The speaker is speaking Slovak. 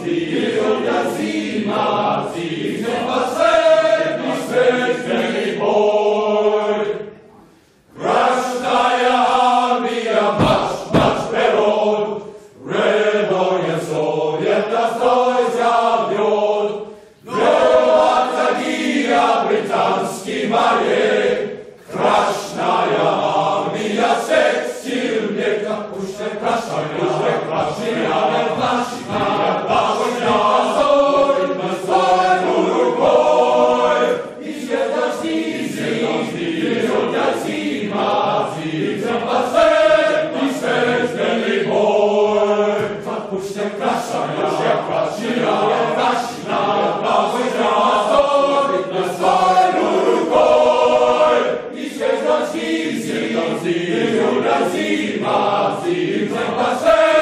zbija zima, zima sretni, sretni boj. Krasnaja armija, marš perod, redno je sovjeta stroj zavljod. Verovatna gija britanski marje, Krasnaja armija sekciju mlijeka, pušte prašina, ne plašina, zima, zima, zima,